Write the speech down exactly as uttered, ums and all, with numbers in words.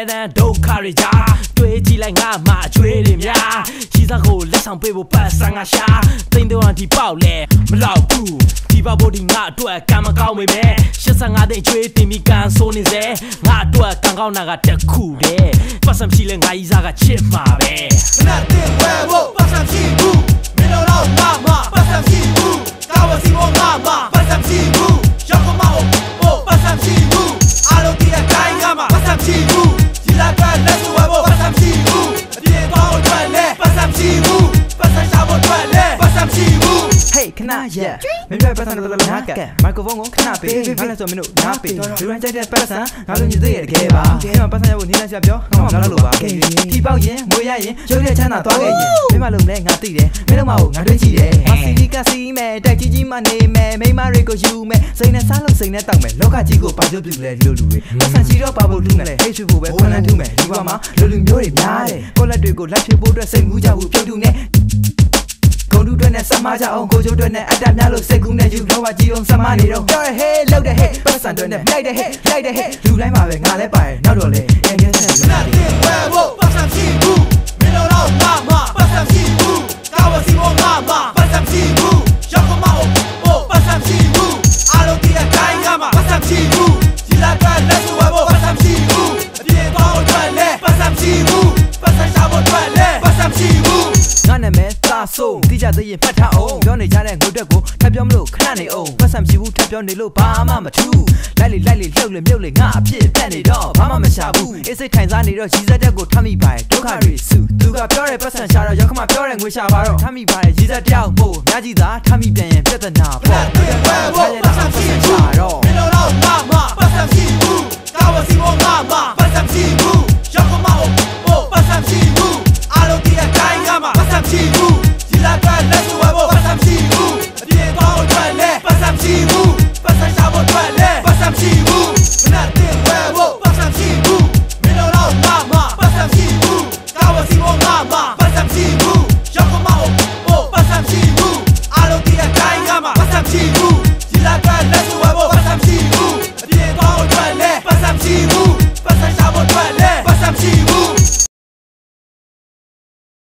than don't carry ja တွေးကြည့်လိုက်ငါမှအကျွေးတွေများရီးစားကိုလက်ဆောင်ပေးဖို့ပတ်စံငါရှာတိမ်တော့ဒီပေါက်လဲမလောက်ဘူးဒီပေါက်ဖို့ဒီငါအတွက်ကံမကောင်းပေမဲ့ရှစ်ဆယ်ငါသိန်းကျွေးတင်ပြီးကန်ဆိုးနေစေငါအတွက်ကံကောင်းတာကတစ်ခုတည်းပတ်စံရှိလဲငါရီးစားကချစ်မှာပဲခဏတင်ဝဲဖို့ပတ်စံရှိဘူးမင်းတို့တော့ငါမှပတ်စံရှိဘူးကာဝစီဘောငါမှပတ်စံရှိဘူးရောက်မအောင်ဖို့ပတ်စံရှိဘူးအားလုံးဒီအတိုင်းငါမှပတ်စံရှိဘူးဒီလာကလက်စွဲဖို့ပတ်စံရှိဘူးအပြေပေါင်းထွက်လဲပတ်စံရှိဘူးပတ်စံရှာဖို့ထွက်လဲပတ်စံရှိဘူး Hey ခဏရဲ့မင်းတို့ပတ်စံတော့လည်းနားကမိုက်ခရိုဖုန်းကိုခဏပေးငါလည်းဆိုမင်းတို့နားပေးလူရန်ကြိုက်တဲ့ပတ်စံငါတို့ညီသေးရဲ့တကယ်ပါဒီမှာပတ်စံရဖို့နေလိုက်ရှာပြောငါမှမလုပ်လို့ပါခဲ့ဒီပေါက်ရင်ငွေရရင်ရုပ်ရချမ်းသာသွားခဲ့ရင်မင်းမလုံးလဲငါသိတယ်မင်းတို့မဟုတ်ငါတွေးကြည့်တယ်မစီဒီကစီမဲတိုက်ကြီးကြီးမှနေမဲမိမတွေကိုယူမဲစိတ်နဲ့စားလို့စိတ်နဲ့တောက်မဲလောကကြီးကိုပါကျုပ်ပြလဲဒီလိုလူတွေပတ်စံရှိတော့ပါဖို့လူနဲ့ဟိတ်ချူဖို့ပဲခွန်းလန်းထုမဲဒီဘဝမှာလူလူမျိုးတွေများတယ်ကိုလက်တွေကိုလက်ဖြစ်ဖို့အတွက်စိတ်ကူးကြဘူးပြုတ်တူနဲ့ကိုလူတွေနဲ့စမကြအောင်ကိုကျိုးတွေနဲ့အတ္တများလို့စိတ်ကူးနဲ့ယူတော့ကြည့်အောင်စမနေတော့ပြောရဟဲ့လောက်တဲ့ဟဲ့ပတ်စံတွေနဲ့လိုက်တဲ့ဟဲ့လိုက်တဲ့ဟဲ့လူတိုင်းမှာပဲငါလဲပါတယ်နောက်တော့လေအင်္ဂလိပ်နဲ့လူတွေဝဲဖို့ပတ်စံရှိဘူးမင်းတို့တော့ငါမှပတ်စံရှိဘူးကာဝစီဘောငါမှပတ်စံရှိဘူးရောက်မအောင်ဖို့ပတ်စံရှိဘူးအားလုံးဒီအတိုင်းငါမှပတ်စံရှိဘူးဒီလာကလက်စွဲဖို့ပတ်စံရှိဘူးအပြေပေါင်းထွက်လဲပတ်စံရှိဘူးပတ်စံရှာဖို့ထွက်လဲပတ်စံရှိဘူးငါနာမည်သာဆိုးတိကျသေးရင်ဖတ်ထားအောင်ပြောနေကြတဲ့ငုတ်တက်ကိုထပ်ပြောမလို့ခဏနေအောင်ပတ်စံမရှိဘူးထပ်ပြောနေလို့ဘာမှမထူးလိုက်လေလိုက်လေလှုပ်လေမြုပ်လေငါအဖြစ်တက်နေတော့ဘာမှမရှာဘူးအေးစိတ်ထိုင်စားနေတော့ရီးစက်တက်ကိုထမ်းမိပါတယ်ဒုက္ခတွေစုသူကပြောတဲ့ပတ်စံရှာတော့ရောက်ခမပြောတဲ့ငွေရှာပါတော့ထမ်းမိပါတယ်ရီးစက်တယောက်မို့များကြီးသာထမ်းမိပြန်ရင်ပြဿနာပေါ့ပတ်စံရှိဘူးမင်းတို့တော့ငါမှပတ်စံရှိဘူးကာဝစီဘောငါမှပတ်စံရှိဘူး